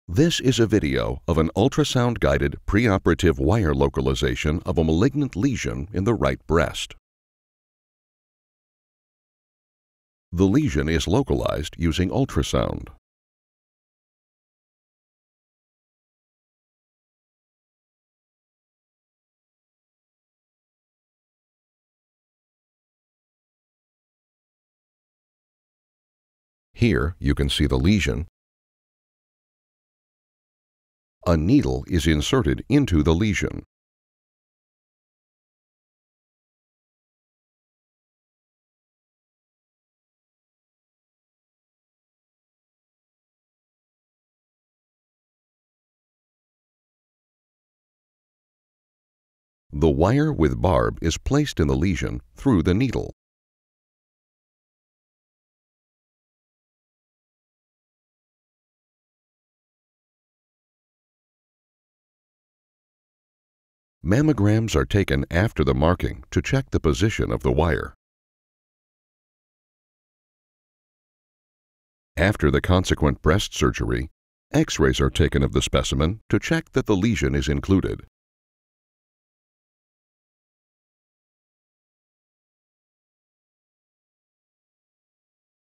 This is a video of an ultrasound-guided preoperative wire localization of a malignant lesion in the right breast. The lesion is localized using ultrasound. Here you can see the lesion. A needle is inserted into the lesion. The wire with barb is placed in the lesion through the needle. Mammograms are taken after the marking to check the position of the wire. After the consequent breast surgery, X-rays are taken of the specimen to check that the lesion is included.